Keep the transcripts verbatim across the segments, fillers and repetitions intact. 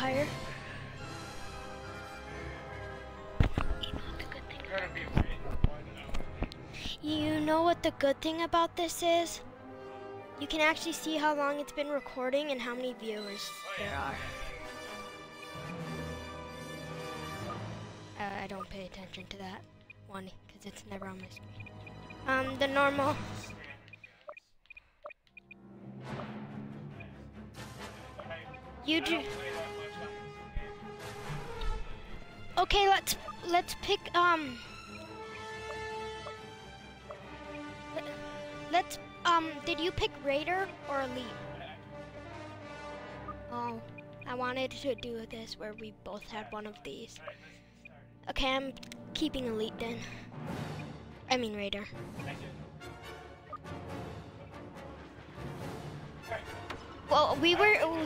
higher. You know what the good thing about this is? You can actually see how long it's been recording and how many viewers there are. Uh, I don't pay attention to that one because it's never on my screen. Um, the normal. You do. Okay, let's let's pick um. Let's um. Did you pick Raider or Elite? Oh, I wanted to do this where we both had one of these. Okay, I'm keeping Elite then. I mean Raider. Well, we were. Ooh.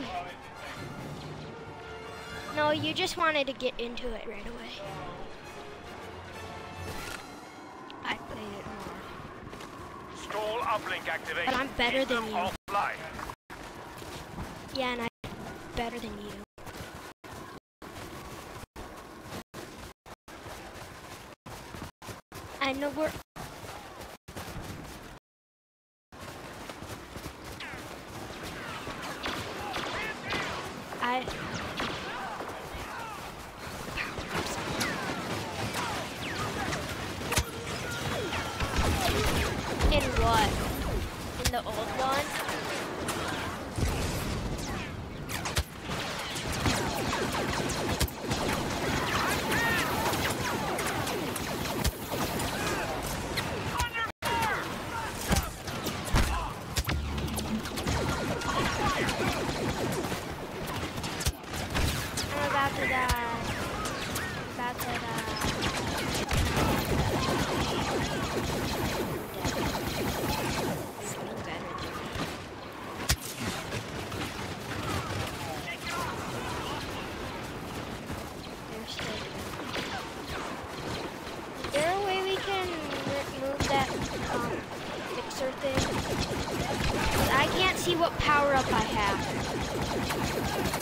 No, you just wanted to get into it right away. I played it more. Stall uplink activation. But I'm better than you. Offline. Yeah, and I'm better than you. I know we're. I. In what? In the old one? I'm about to die. I'm about to die. Is there a way we can remove that um, fixer thing? 'Cause I can't see what power up I have.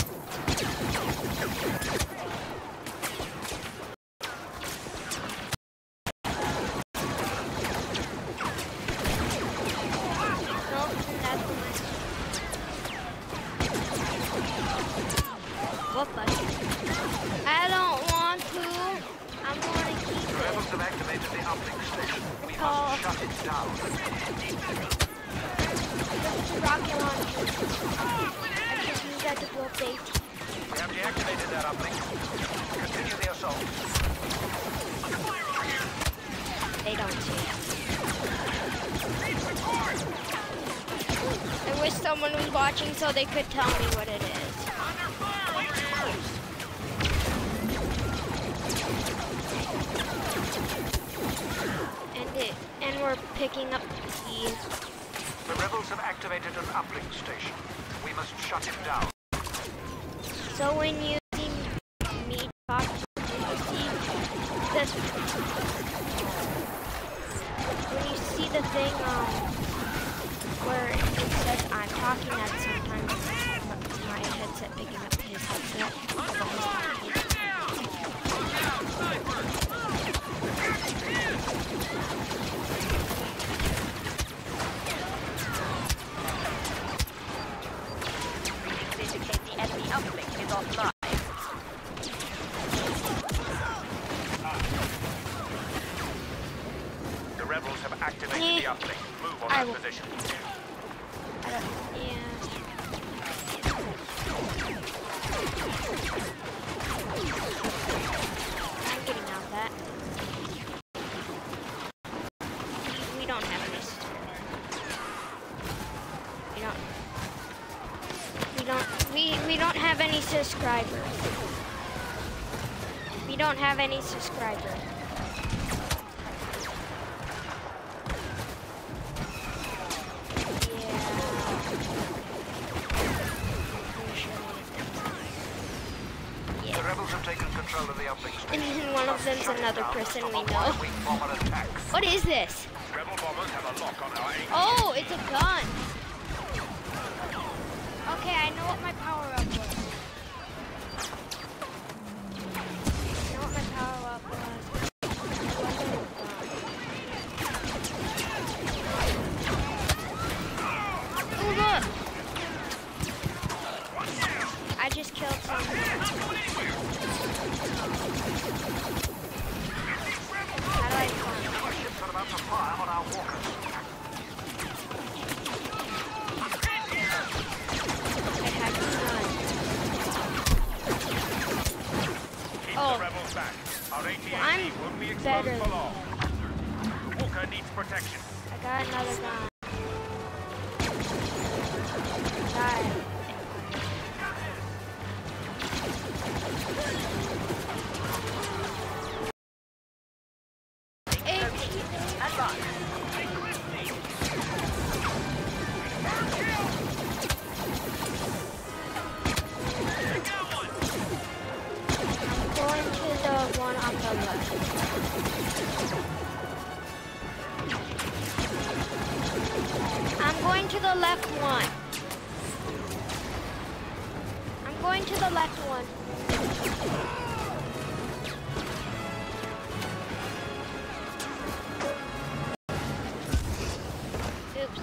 I don't want to. I'm going to keep The rebels have activated the uplink station. We Oh. must shut it down. it. Rocket launcher. I just use that to blow up the A T. We have deactivated that uplink. Continue the assault. They don't see it. I wish someone was watching so they could tell me what it is. And it, and we're picking up keys. The rebels have activated an uplink station. We must shut it down. So when you see me talk, you see this. When you see the thing, um, where it says I'm talking at sometimes my headset picking up his headset. Indicate the enemy uplink is offline. The rebels have activated Yeah. the uplink. Move on I that will. position. I don't, yeah. I'm getting out of that. We, we don't have any. We don't. We don't. We we don't have any subscribers. We don't have any subscribers. The rebels have taken control of the uplink station. And then one of them's another person we know. We form an attack. What is this? Rebel bombers have a lock on our aim. Oh, it's a gun. Okay, I know what my power up was. better than below. Walker needs protection. I got another gun. Got it. I'm going to the left one. I'm going to the left one. Oops.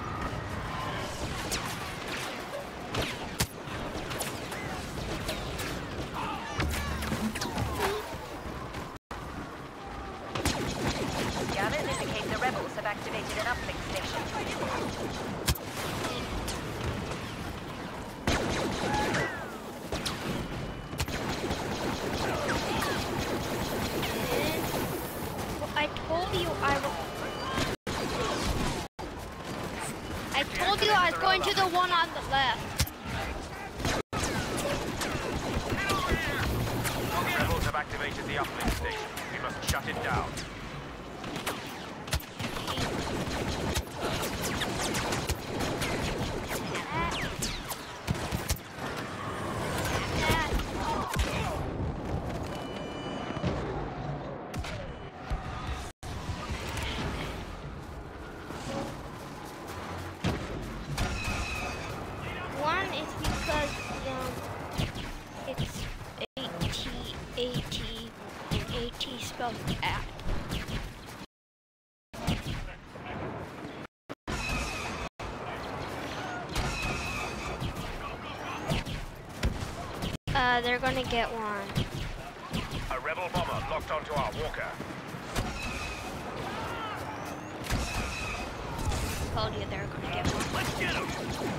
Scanners indicate the rebels have activated an uplink station. I told you I was. I told you I was going to the one on the left. Rebels have activated the uplink station. We must shut it down. One is because um, it's A T, A T, and A T spelled at. Uh, they're gonna get one. A rebel bomber locked onto our walker. Told you they're gonna get one. Let's get him!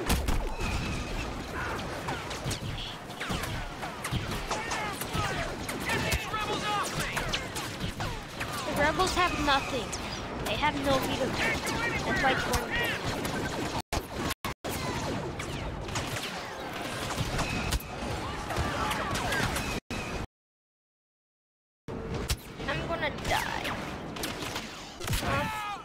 The rebels have nothing. They have no vehicles. That's why it's one thing. I'm gonna die. Huh?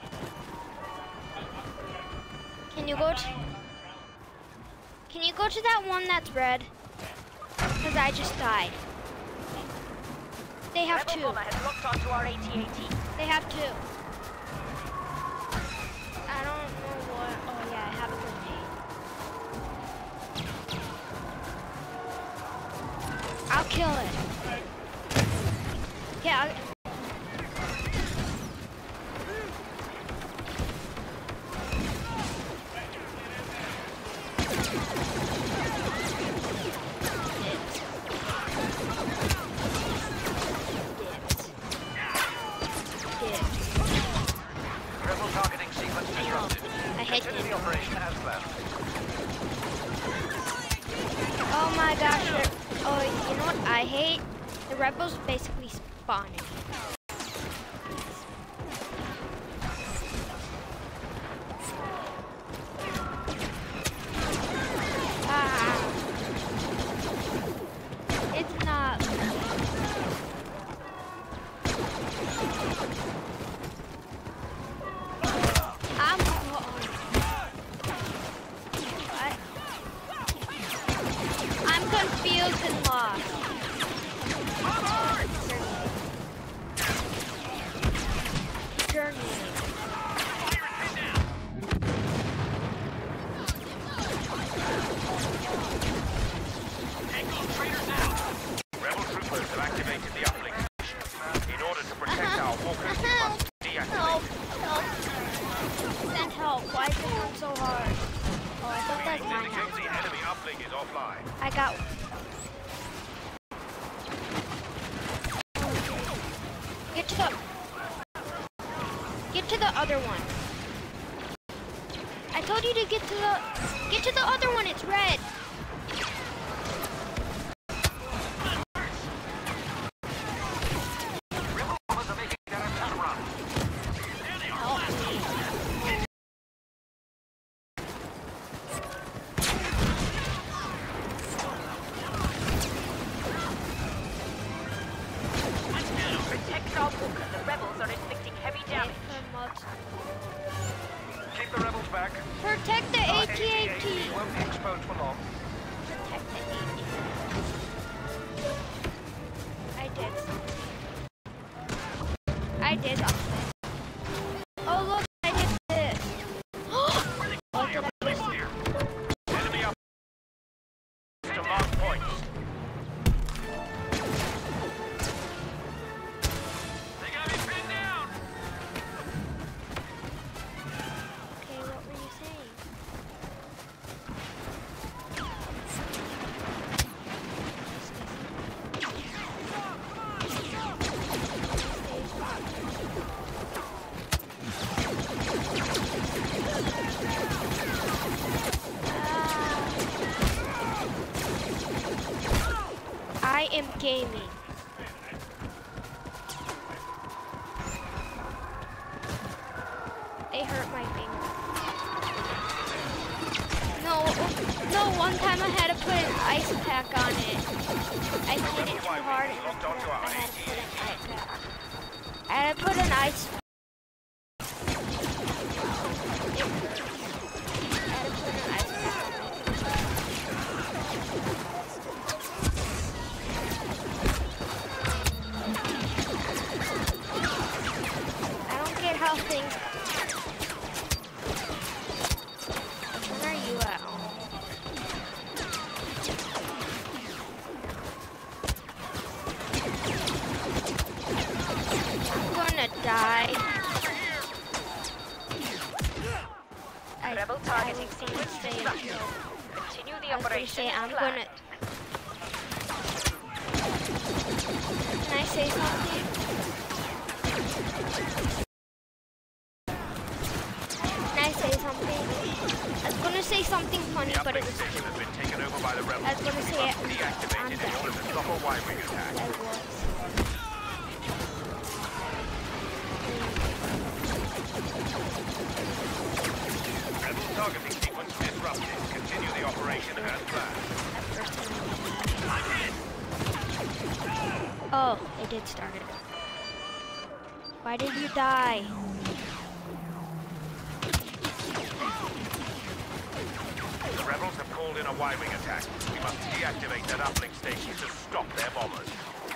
Can you go to... Can you go to that one that's red? Because I just died. They have Rebel two. bomber has locked onto our A T A T. They have two. I don't know what... Oh yeah, I have a grenade. I'll kill it. Yeah, I'll... Rebel targeting sequence disrupted. I hate Continue it. the operation as planned. Oh my gosh. they're- Oh, you know what I hate? The rebels basically spawning. Ah. It's not. I'm What? I'm confused and lost. Journey. Rebel troopers have activated the uplink station. In order to protect our walkers, we Help! must deactivate. Help! Help! Send help. Why is it going so hard? Oh, I thought that's Readings mine. indicate the enemy uplink is offline. I got Get to the Get to the other one. I told you to get to the Get to the other one, it's red. Rebel bombers are making Exposed for long. Protect the A P. I did. I did something. Oh look, I did this. What did I do? Enemy up to mark points. They got me pinned down. Okay, what were you saying? I am gaming. They hurt my finger. No, no, one time I had to put an ice pack on it. I hit it too hard and I had to put an ice pack. I had to put an ice pack. How things. When are you at home? I'm gonna die. I, Rebel targeting sequence say, disrupted. Continue the I was gonna operation say as I'm planned. gonna. Can I say something? Can I say something? I was gonna say something funny, The but it uplink was station has been taken over by the rebels. I was gonna We say must it. deactivate I'm it in done. order to stop a Y-wing attack. I was. Rebel targeting sequence disrupted. Continue the operation as planned. Oh, it did start it. Why did you die? The rebels have called in a Y-wing attack. We must deactivate that uplink station to stop their bombers.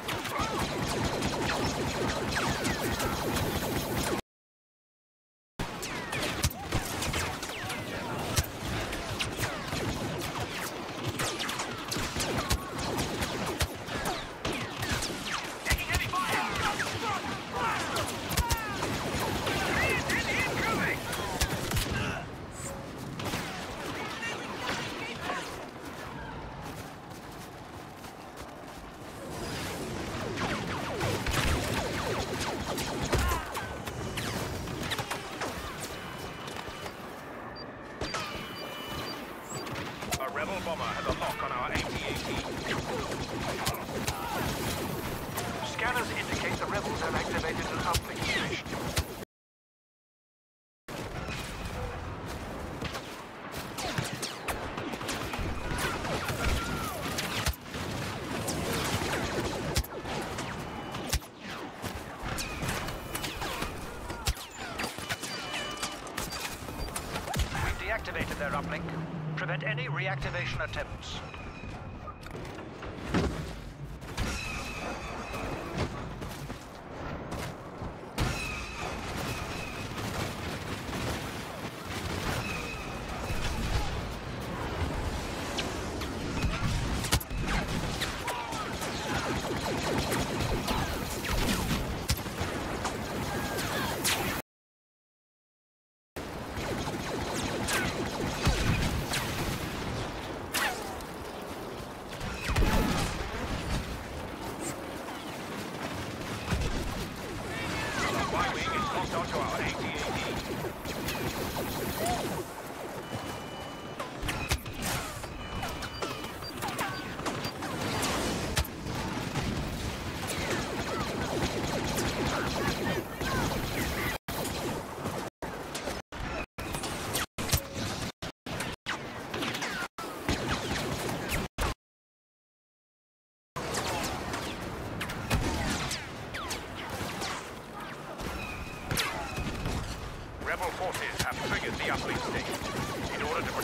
Rebel bomber has a lock on our A T A T. Scanners indicate the rebels have activated an uplink station. We've deactivated their uplink. Prevent any reactivation attempts.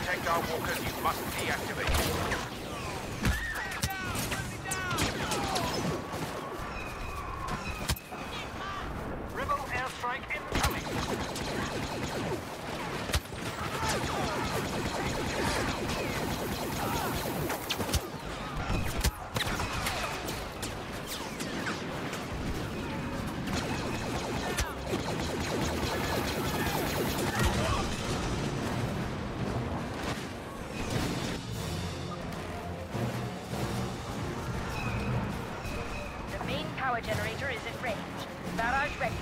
protect our walkers, you must deactivate them. Rebel airstrike incoming. The main power generator is in range. Barrage ready.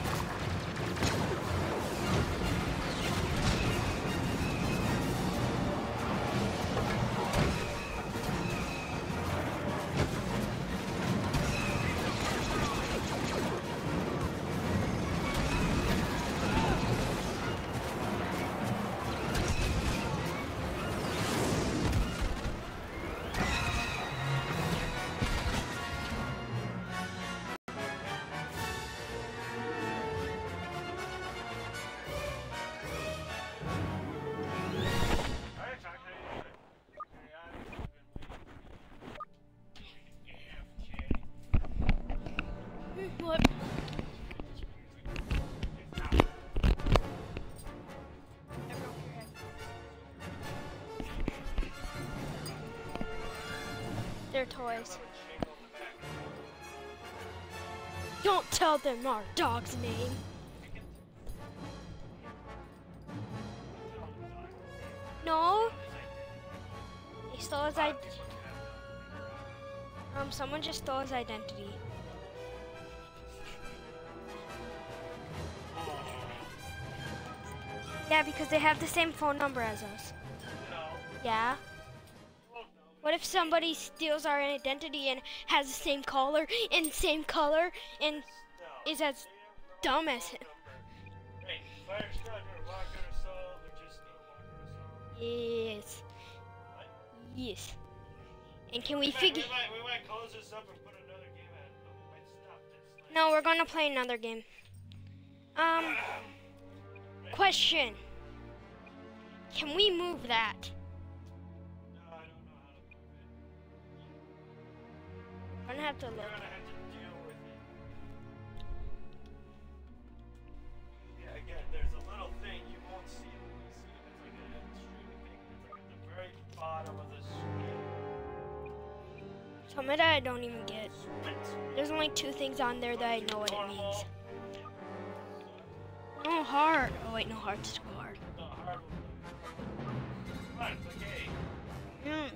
What? They're toys. Don't tell them our dog's name. No. He stole his identity. Um, someone just stole his identity. Yeah, because they have the same phone number as us. Yeah. What if somebody steals our identity and has the same color and same color and is as dumb as him? Yes. Yes. And can we figure? We might, we might close this up and put another game at it, but we might stop this. No, we're gonna play another game. Um. Question. Can we move that? No, I don't know how to move it. I'm gonna have to We're look. gonna have to deal with it. Yeah, again, there's a little thing you won't see it when you see it. It's like a streaming thing. It's like at the very bottom of the screen. Some of that I don't even get. There's only two things on there that I know what it means. No heart. Oh wait, no heart's too hard. No, hard one. Come on, click A. Mm.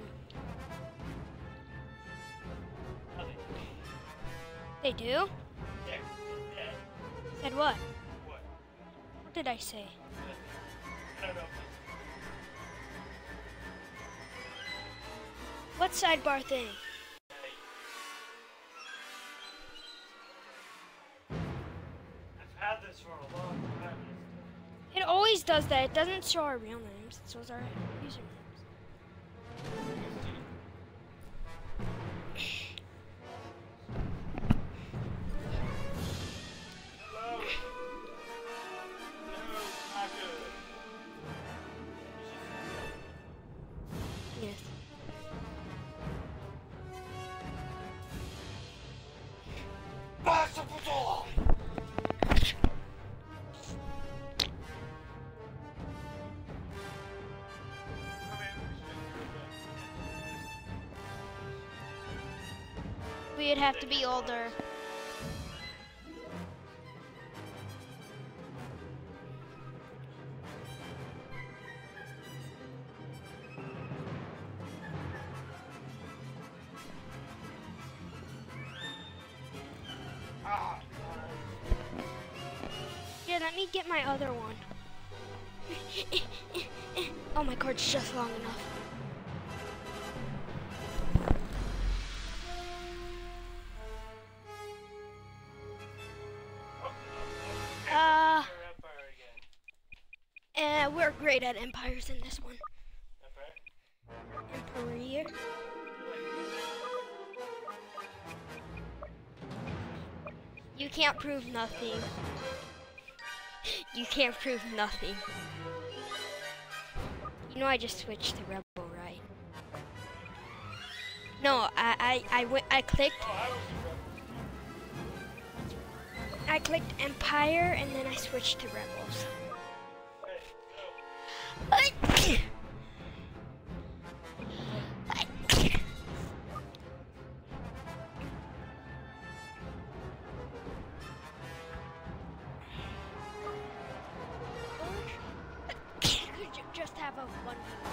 Nothing. They do? Yeah, yeah. Said what? What? What did I say? I don't know. What sidebar thing? I've had this for a long time. It always does that. It doesn't show our real names. It shows our usernames. Hello. No, not good. Yes. We'd have to be older. Yeah, let me get my other one. Oh, my card's just long enough. Uh, uh, we're great at empires in this one. Empire. You can't prove nothing. You can't prove nothing. You know, I just switched to Rebel, right? No, I, I, I, went, I clicked. I clicked Empire, and then I switched to Rebels. Just have a one.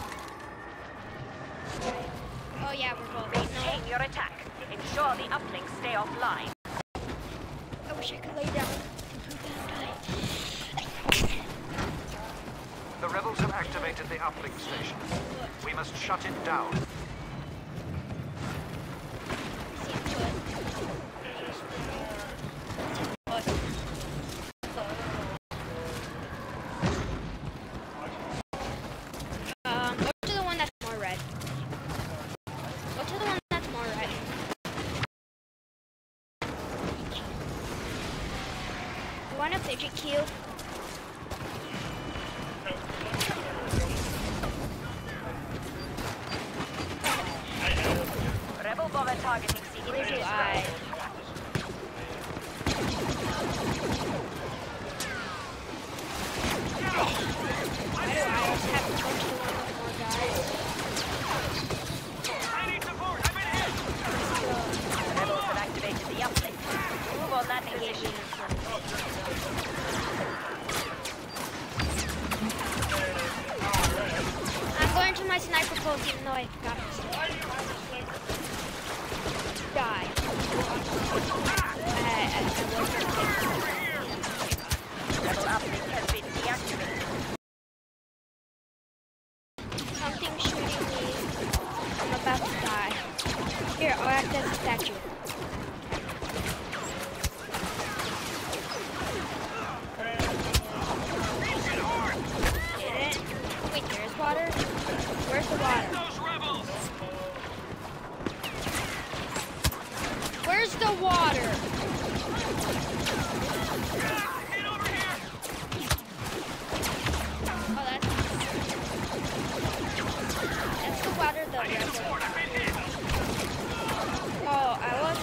Oh yeah, we're both. Maintain your attack. Ensure the uplinks stay offline. I wish I could lay down. The rebels have activated the uplink station. We must shut it down. Um, go to the one that's more red. Go to the one that's more red. You want a fidget cube? Rebel bomber targeting C D Where do is I? right. Why do I always have to go to the one with more guys? I need support! I'm in here! Rebels have activated the uplink. Move on that position. I'm going to my sniper post even though I got this. Die. I, I, I wasn't. Rebel uplink has been deactivated. Something shooting me. I'm about to die. Here, I'll act as a statue. Get it? Wait, there's water? Where's the water? Where's the water? Oh, that's that's the water the rebel. Oh, I was.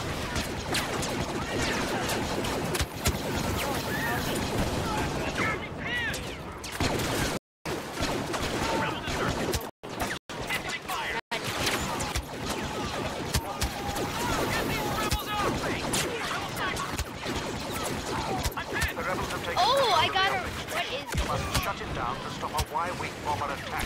The rebels have taken Oh, I control got of her. the uplink What station. is We must shut it down to stop a Y-wing bomber attack.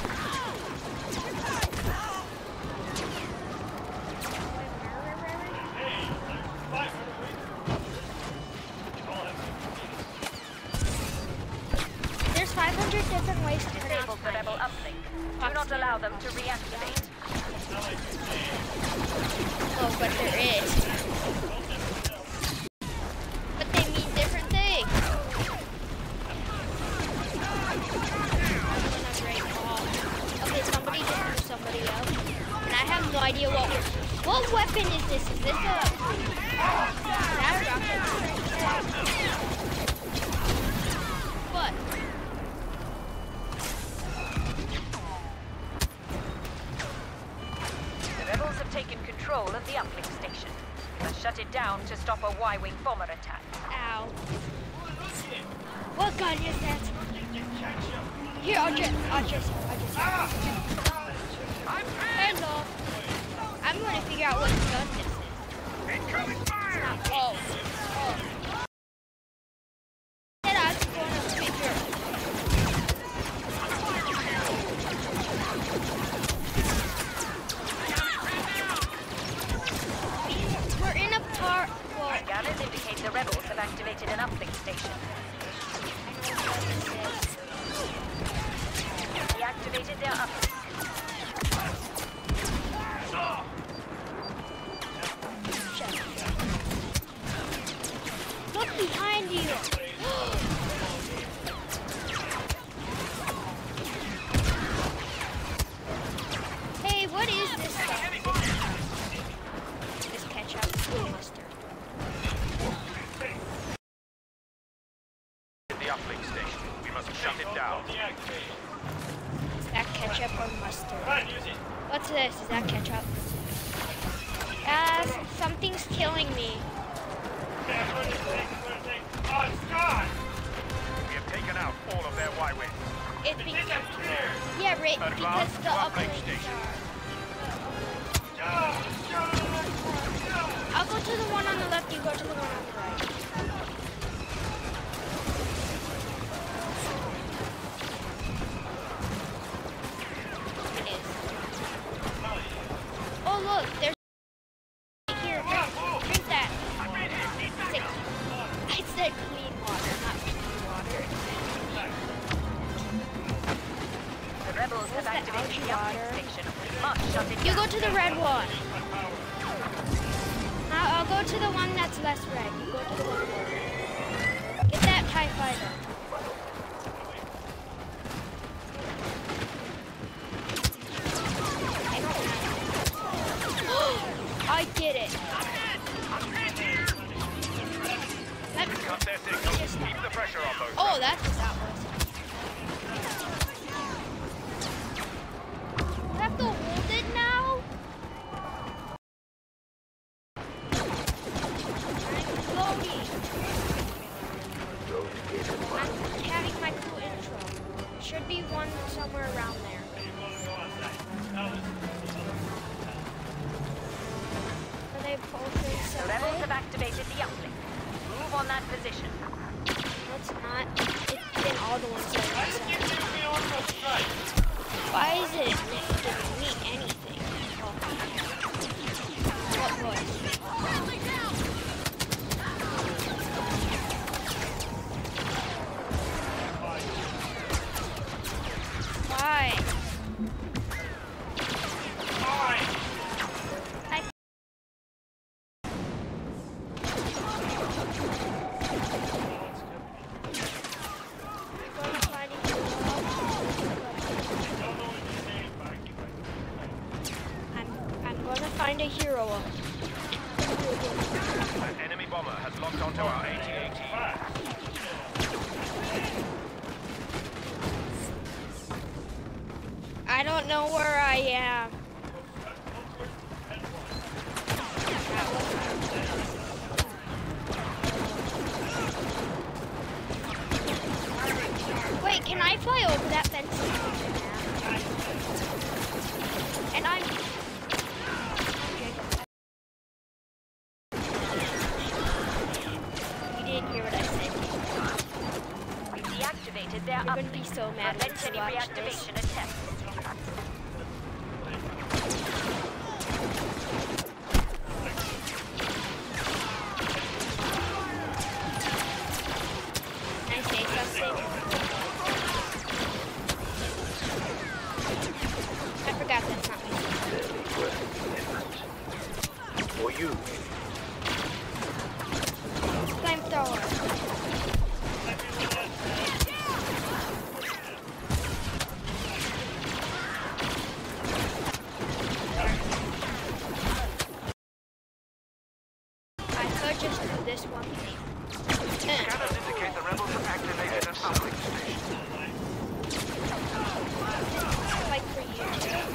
There's five hundred different ways to Disable pronounce the my rebel name. uplink. Do not allow them to reactivate. Oh, but there is. But they mean different things. Okay, somebody just threw somebody else. And I have no idea what what weapon is this? Is this a is that a rocket? What? The rebels have taken control of the uplink station. Must shut it down to stop a Y-wing bomber attack. Ow. What gun is that? Here, I'll just, I'll just, I'll just. Hello. I'm gonna figure out what gun this is. Incoming fire! Oh. Oh. Then I was going to figure. We're in a part. Well, Scanners indicate the rebels have activated an uplink station. I know what this is. Deactivated their uplink. What's this? Is that ketchup? Uh, something's killing me. Oh, it's gone! We have taken out all of their Y-wings. It's because, yeah, right, because the uplink are. I'll go to the one on the left, you go to the one on the right. It is. Oh look, there's here, drink, drink that. Sick. I said clean water, not clean water. The rebels have activated the uplink station. We must shut it down. You go to the red one. I'll, I'll go to the one that's less red. You go to the one red. Get that TIE fighter. I don't have. I did it. Let me Cut their signal. just Keep the pressure on those. Oh, that's what that was. I have to hold it now? I'm loading. I'm having my cool intro. Should be one somewhere around there. Are they both The inside? rebels have activated the uplink. Move on that position. No, it's not. It's in all the ones that are Let's inside. get to the orbital strike. Why is it giving me anything? Oh. What voice? Why? Fine. I I'm gonna find a hero. I'm I'm gonna find a hero. An enemy bomber has locked onto our A T A T. I don't know where I am. Wait, can I fly over that fence? And I'm... You didn't hear what I said. We deactivated their You're gonna uplink. be so mad when Prevent you any watch this. reactivation attempts. Can I say something? I forgot that's not me. For you. Flamethrower. I could just do this one thing. Scanners indicate the rebels have activated an uplink station. Like for you.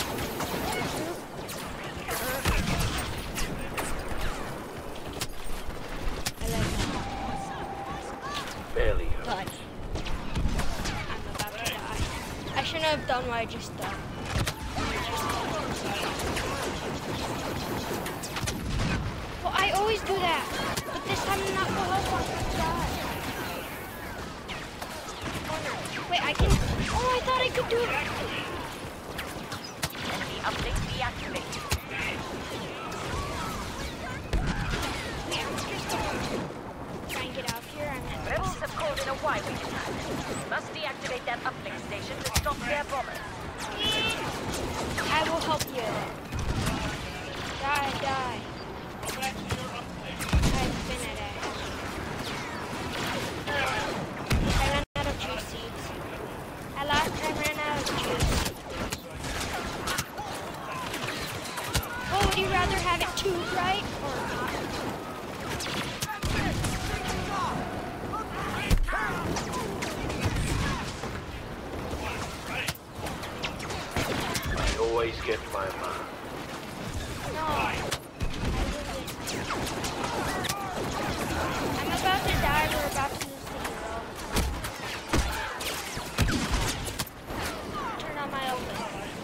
I like that. Barely hurt. But I'm about to die. I shouldn't have done what I just done. Well, I always do that. But this time I'm not going to die. Wait, I can... Oh, I thought I could do it. Enemy uplink deactivated. Wait, I'm just gonna try and get out here. I'm at Rebels have called in a Y-wing attack. Must deactivate that uplink station to stop their bombers. I will help you. Die, die. I've been at it. I ran out of juice seeds. I lost, I ran out of juice. Oh, would you rather have it tube right or not? Your always get my mark. No. I I'm about to die. We're about to lose the hero. Turn on my open.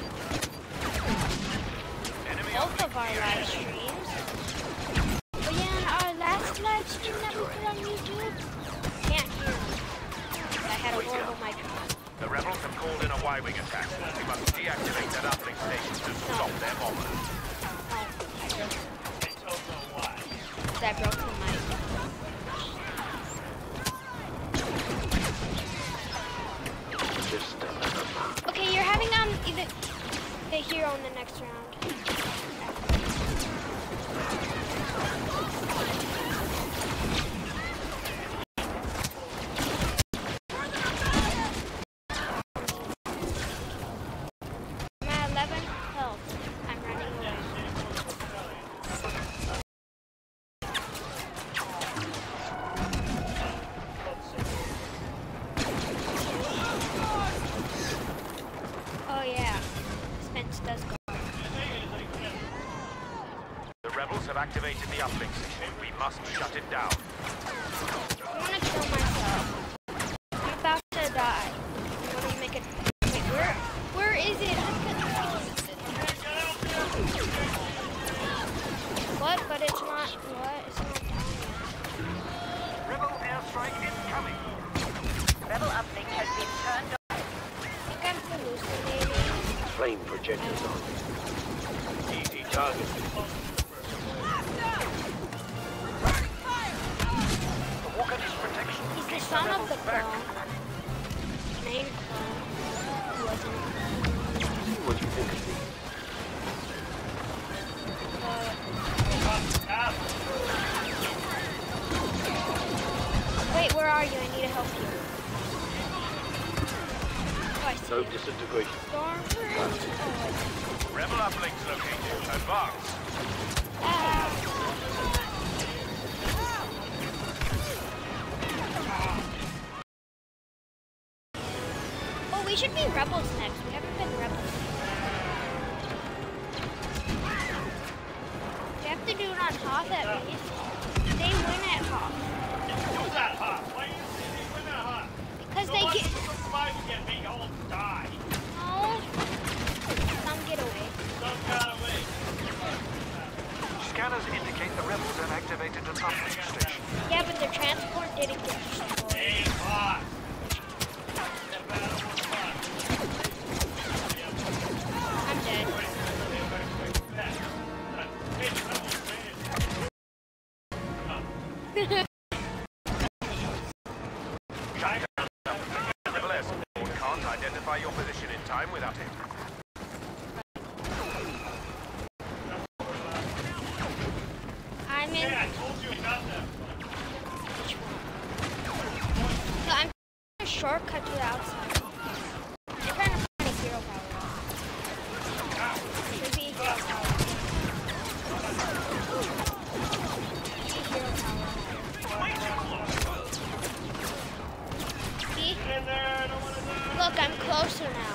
Both of our live streams. But yeah, in our last live stream that we put on YouTube, can't hear me. I had a horrible microphone. The rebels have called in a Y-wing attack. We must deactivate that uplink station to stop their bombers. I broke the mic. Okay, you're having um either the hero in the next round. I'm at eleven health. I'm running away. Oh yeah, Spence does go. The rebels have activated the uplink station. We must shut it down. I want to kill myself. I'm about to die. I want to make it. Wait, where? Where is it? What? But it's not. What? It's not down yet. Rebel airstrike incoming. Rebel uplink has been turned on. I think I'm hallucinating. Flame projectors on. Easy target. The walker is protection. He's the Keep son the of rebels the back. clone. Main clone. He wasn't. What do you think of me? Wait, where are you? I need to help you. Oh, I see No you. disintegration. Storm. Oh, Rebel uplinks located. Advance. ah. Oh, we should be rebels next. We haven't been rebels. We have to do it on Hoth at least. They win at Hoth. Who's that hot? Why do you say they win that hot? Because So they what get... does the survivor get? They all die. No. Some get away. Some got away. Scanners indicate the rebels have activated an uplink station. Yeah, but their transport didn't get destroyed. Hey, hot. That battle was fun. I'm dead. Hey, rebels, man. Rebel air support can't identify your position in time without it. I'm in... Hey, I told you I got that. So I'm a shortcut to the outside. I'm trying to find a hero power up. Should be a hero power up. Should be a hero power up. See? Get in there, I don't want to die. Look, I'm closer now.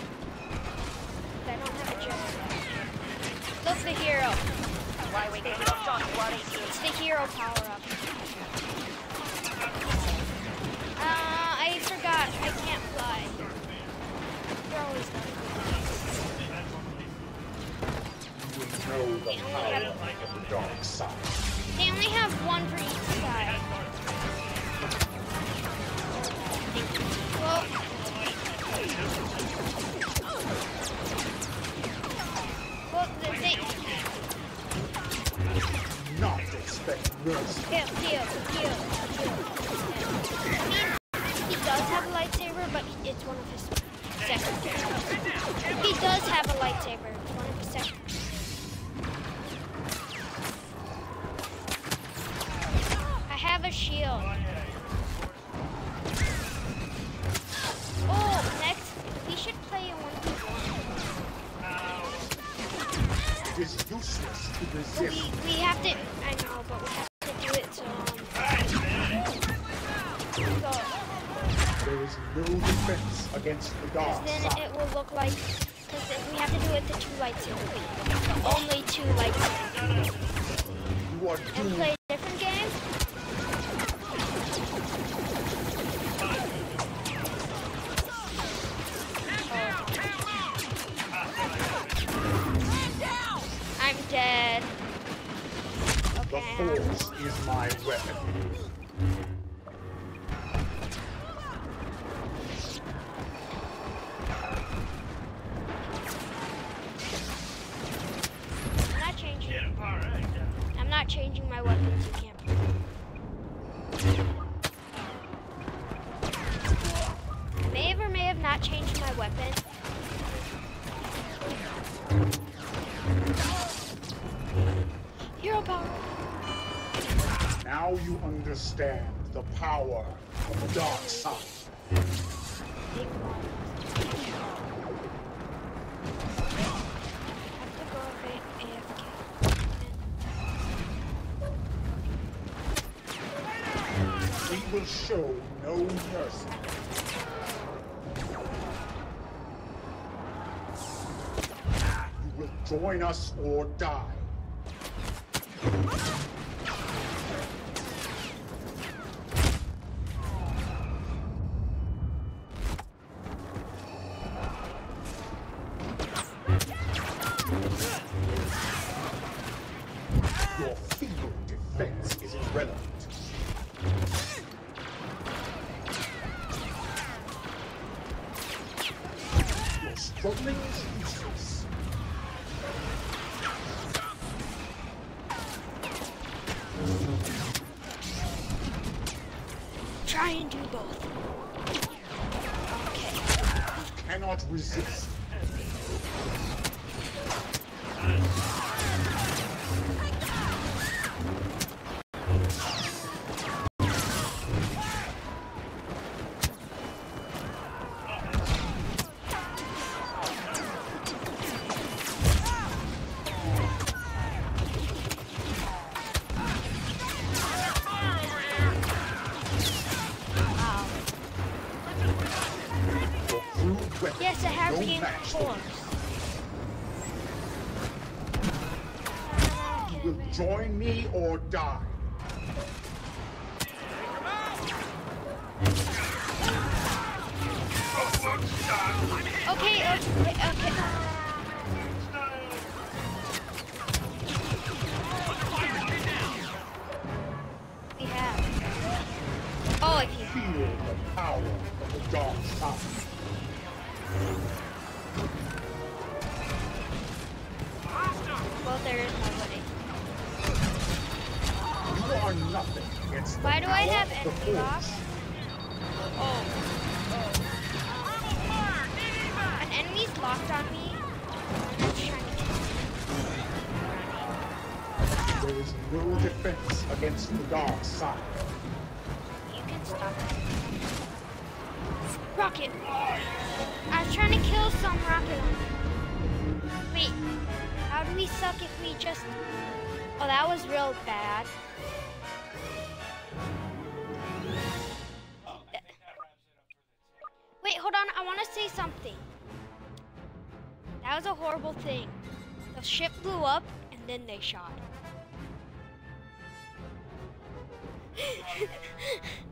I don't have a jet. Look, the hero. Y-wing is locked on one eighty. It's the hero power up. Uh, I forgot. I can't fly. You're always done. Know the power of the dark side. They only have one for each side. Well, well, they, they Not expect mercy. heal, heal, heal, heal. I mean, he does have a lightsaber, but it's one of his secondaries. He does have a lightsaber. It's one of his secondaries. I have a shield. Oh, next, we should play a one v one. It is useless to But resist. we, we have to, I know, but we have to do it so, um, so, There is no defense against the dark then side. it will look like Because we have to do it with the two lightsabers. The only two lightsabers. You are And doomed. play a different game? I'm dead. The Okay. Force is my weapon. I'm not changing. I'm not changing my weapons. You can't. I may have or may have not changed my weapon. Hero power. Now you understand the power of the dark side. Big one. I have to go A- AFK. We will show no mercy. You will join us or die. Your field defense is irrelevant. Your struggling is useless. Try and do both. Okay. You cannot resist. Wow. Your crude weapon Yes, I have no gained match for force. you. You will join me or die. Okay, okay, okay. We have. Oh, if you. Feel the power of the dark side. Well, there is nobody. You are nothing against the Why do I power have of the enemy lock? Force. Oh. An enemy's locked on me. I'm just trying to kill him. There is no defense against the dark side. You can stop it. Rocket! I was trying to kill some rocket on me. Wait, how do we suck if we just... Oh, that was real bad. Wait, hold on, I want to say something. That was a horrible thing. The ship blew up, and then they shot.